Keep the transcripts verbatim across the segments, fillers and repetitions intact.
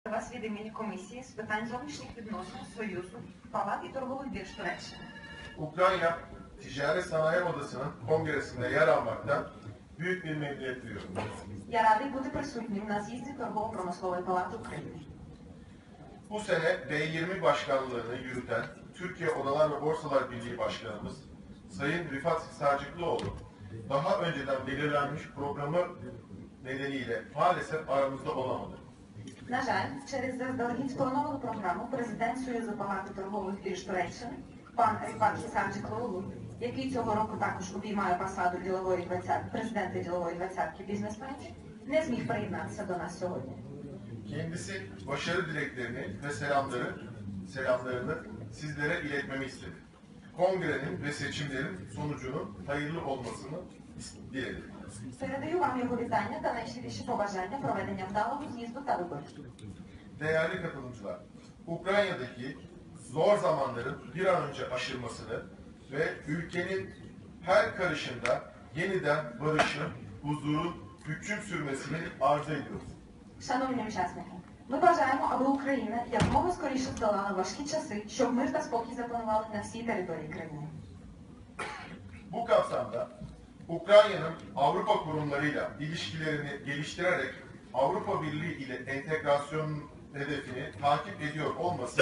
вас від імені комісії з питань зовнішніх відносин Союзу, Палат і торгових бірж Туреччини. Ukrayna Ticaret Odası'nın kongresinde yer almaktan büyük bir memnuniyet duyuyorum. Я радий бути присутнім на з'їзді торгово-промислової палати України. Bu sene B yirmi başkanlığını yürüten Türkiye Odalar ve Borsalar Birliği Başkanımız Sayın Rifat Sarcıklıoğlu daha önceden belirlenmiş programı nedeniyle maalesef aramızda olamadı. На жаль, через заздалегідь сплановану програму президент Союзу палати торгових бірж Туреччини, пан Акhisar, який цього року також обіймає посаду ділової двадцятки, президента ділової двадцятки бізнесменів, не зміг приєднатися до нас сьогодні. Kendisi başarı dileklerini ve selamları, selamlarını sizlere iletmemi istedi. Kongrenin ve seçimlerin sonucunun hayırlı olmasını diledim. Передаю вам його вітання та найщиріші побажання проведення вдалого з'їзду та виборів. Değerli katılımcılar, Ukrayna'daki zor zamanların bir an önce aşılmasını ve ülkenin her karışında yeniden barışın, huzurun hüküm sürmesini arzu ediyoruz. Шановні учасники, ми бажаємо, аби Україна якомога скоріше здолала важкі часи, щоб мир та спокій запанували на всій території країни. Bu kapsamda Ukrayna'nın Avrupa kurumlarıyla ilişkilerini geliştirerek Avrupa Birliği ile entegrasyon hedefini takip ediyor olması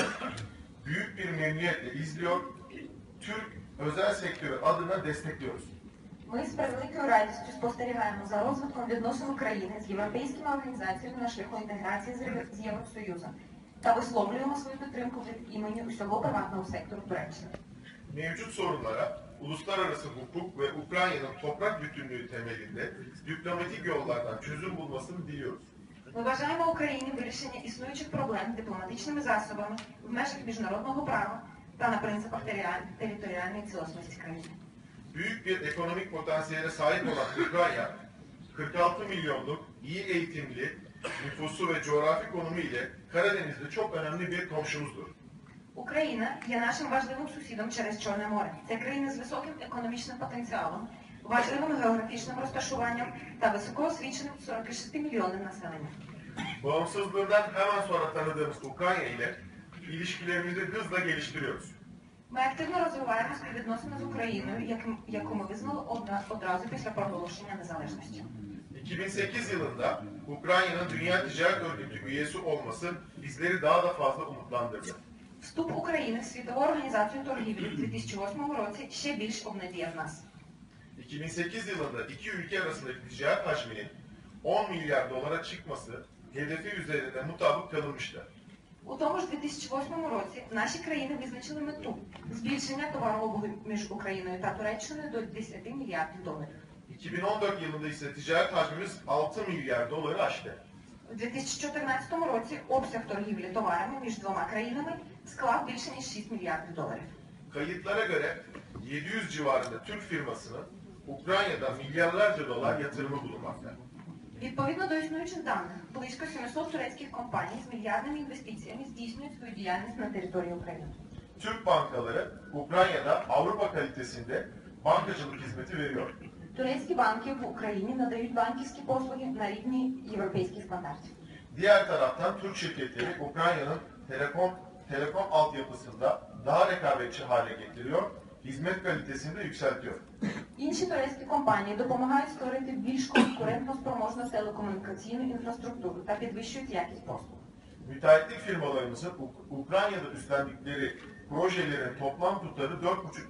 büyük bir memnuniyetle izliyor, Türk özel sektörü adına destekliyoruz. Ми з превеликою радістю спостерігаємо за розвитком відносин України з європейськими організаціями на шляху інтеграції з Євросоюзом та висловлюємо свою підтримку від імені усього приватного сектору Туреччини. Mevcut sorunlara uluslararası hukuk ve Ukrayna'nın toprak bütünlüğü temelinde diplomatik yollardan çözüm bulmasını diliyoruz. Ми бажаємо Україні вирішення існуючих проблем дипломатичними засобами в межах міжнародного права та на принципах територіальної цілісності країни. Büyük bir ekonomik potansiyele sahip olan Ukrayna, kırk altı milyonluk iyi eğitimli nüfusu ve coğrafi konumu ile Karadeniz'de çok önemli bir komşumuzdur. Україна є нашим важливим сусідом через Чорне море. Це країна з високим економічним потенціалом, важливим географічним розташуванням та високоосвіченим сорок шість мільйонним населенням. Bağımsızlığından hemen sonra tanıdığımız Ukrayna ile ilişkilerimizi hızla geliştiriyoruz. Ми активно розвиваємо співвідносини з Україною, яку ми визнали одразу після проголошення незалежності. iki bin sekiz yılında Ukrayna'nın Dünya Ticaret Örgütü üyesi olması bizleri daha da fazla umutlandırdı. Вступ України в Світову організацію торгівлі в дві тисячі восьмому році ще більш обнадіяв нас. iki bin sekiz yılında iki ülke arasındaki ticaret hacminin on milyar dolara çıkması hedefi üzerinde mutabık kalınmıştı. У тому ж дві тисячі восьмому році наші країни визначили мету збільшення товарообігу між Україною та Туреччиною до десять мільярдів доларів. iki bin on dört yılında ise ticaret hacmimiz altı milyar doları aştı. У дві тисячі чотирнадцятому році обсяг торгівлі товарами між двома країнами склав більше ніж шість мільярдів доларів. Kayıtlara göre yedi yüz civarında Türk firmasının Ukrayna'da milyarlarca dolar yatırımı bulunmakta. Відповідно до існуючих даних, близько сімсот турецьких компаній з мільярдними інвестиціями здійснюють свою діяльність на території України. Türk bankaları Ukrayna'da Avrupa kalitesinde bankacılık hizmeti veriyor. Турецькі банки в Україні надають банківські послуги на рівні європейських стандартів. Diğer taraftan Türk şirketleri Ukrayna'nın telekom telekom altyapısında daha rekabetçi hale getiriyor, hizmet kalitesini de yükseltiyor. Інші турецькі компанії допомагають створити більш конкурентно-спроможну телекомунікаційну інфраструктуру та підвищують якість послуг. Müteahhitlik firmalarımızın Ukrayna'da üstlendikleri projelerin toplam tutarı dört buçuk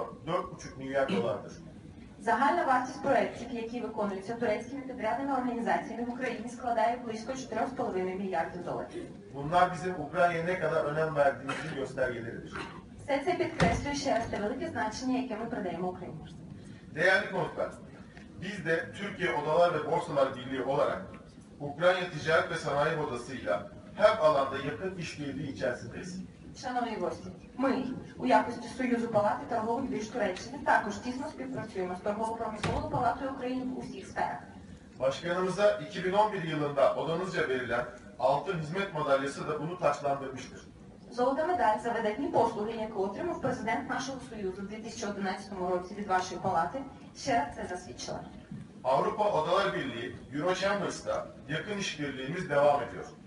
milyar dolardır. Загальна вартість проєктів, які виконуються турецькими підрядними організаціями в Україні, складає близько чотири з половиною мільярдів доларів. Bunlar bizim Ukrayna'ya ne kadar önem verdiğimizin göstergeleridir. Все це підкреслює ще раз те велике значення, яке ми придаємо Україні. Değerli konuklar, biz de Türkiye Odalar ve Borsalar Birliği olarak Ukrayna Ticaret ve Sanayi Odası'yla her alanda yakın işbirliği içerisindeyiz. Шановні гості, ми у якості Союзу палати торгових бірж Туреччини також тісно співпрацюємо з торгово-промисловою палатою України в усіх сферах. Başkanımıza iki bin on bir yılında odanızca verilen altın hizmet madalyası da bunu taçlandırmıştır. Золота медаль за видатні послуги, яку отримав президент нашого Союзу в дві тисячі одинадцятому році від вашої палати, ще раз це засвідчила. Avrupa Odalar Birliği, Eurochambers'ta yakın işbirliğimiz devam ediyor.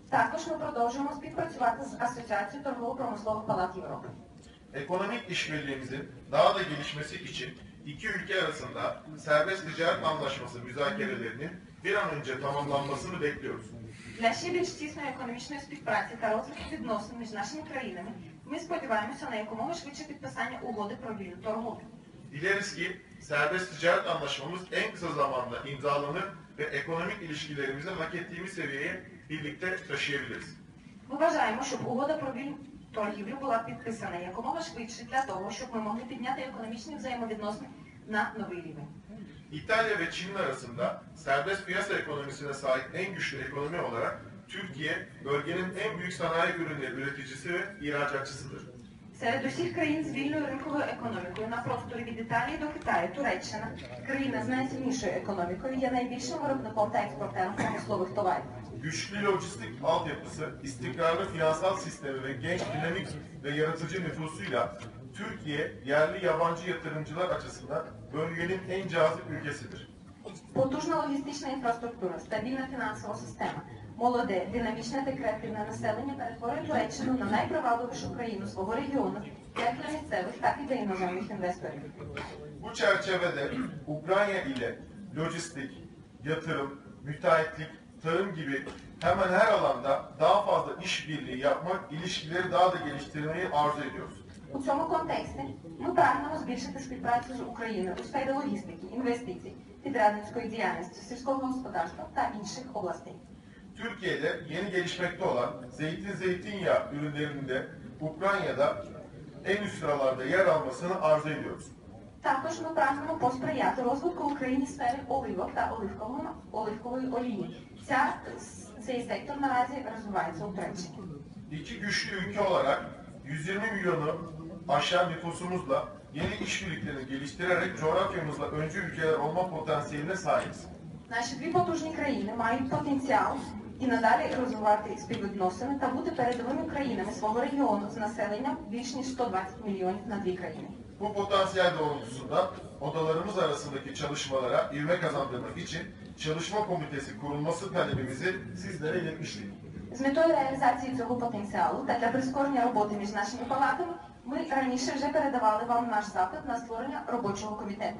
Також ми продовжуємо співпрацювати з Асоціацією торгово-промислових палат Європи. Ekonomik işbirliğimizin daha da gelişmesi için iki ülke arasında serbest ticaret anlaşması müzakerelerinin bir an önce tamamlanmasını bekliyoruz. Для ще більш тісної економічної співпраці та розвитку відносин між нашими країнами ми сподіваємося на якомога швидше підписання угоди про вільну торговлю. Dileriz ki serbest ticaret anlaşmamız en kısa zamanda imzalanır ve ekonomik ilişkilerimizi hak ettiğimiz seviyeye birlikte taşıyabiliriz. Ми вважаємо, щоб угода про вільну торгівлю була підписана якомога швидше для того, щоб ми могли підняти економічні взаємовідносини на новий рівень. İtalya ve Çin arasında serbest piyasa ekonomisine sahip en güçlü ekonomi olarak Türkiye, bölgenin en büyük sanayi ürünleri üreticisi ve ihracatçısıdır. Серед усіх країн з вільною ринковою економікою на просторі від Італії до Китаю, Туреччина, країна з найсильнішою економікою, є найбільшим виробником та експортером промислових товарів. Güçlü lojistik altyapısı, istikrarlı finansal sistemi ve genç, dinamik ve yaratıcı nüfusuyla Türkiye, yerli yabancı yatırımcılar açısından bölgenin en cazip ülkesidir. Потужна логістична інфраструктура, стабільна фінансова система, молоде, динамічне та креативне населення перетворює Туреччину на найпривабливішу країну свого регіону, як для місцевих, так і для іноземних інвесторів. Bu çerçevede Ukrayna ile lojistik, yatırım, müteahhitlik, tarım gibi hemen her alanda daha fazla işbirliği yapmak, ilişkileri daha da geliştirmeyi arzu ediyoruz. У цьому контексті ми прагнемо збільшити співпрацю з Україною у сфері логістики, інвестицій, підрядницької діяльності, сільського господарства та інших областей. Türkiye'de yeni gelişmekte olan zeytin zeytinyağı ürünlerinde Ukrayna'da en üst sıralarda yer almasını arzu ediyoruz. Також ми прагнемо посприяти розвитку в Україні сфери оливок та оливкової, оливкової олії. Ця, цей сектор наразі розвивається у Туреччині. İki güçlü ülke olarak yüz yirmi milyonu aşan nüfusumuzla yeni işbirliklerini geliştirerek coğrafyamızla öncü ülkeler olma potansiyeline sahibiz. Наші дві потужні країни мають потенціал і надалі розвивати співвідносини та бути передовими країнами свого регіону з населенням більш ніж сто двадцять мільйонів на дві країни. Bu potansiyel doğrultusunda odalarımız arasındaki çalışmalara ivme kazandırmak için çalışma komitesi kurulması talebimizi sizlere iletmiştik. З метою реалізації цього потенціалу та для прискорення роботи між нашими палатами ми раніше вже передавали вам наш запит на створення робочого комітету.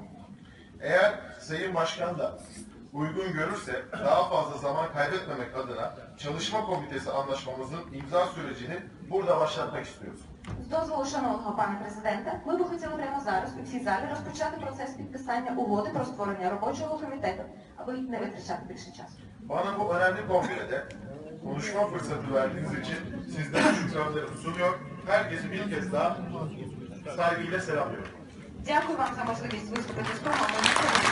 Eğer Sayın Başkan da uygun görürse daha fazla zaman kaybetmemek adına çalışma komitesi anlaşmamızın imza sürecini burada başlatmak istiyoruz. З дозволу шановного пана президента, ми б хотіли прямо зараз у цій залі розпочати процес підписання угоди про створення робочого комітету, аби не витрачати більше часу. Bana bu önemli kongrede konuşma fırsatı verdiğiniz için sizlere şükranlarımı sunuyor. Herkesi bir kez daha saygıyla selamlıyorum. Дякую вам за можливість виступити з промовою.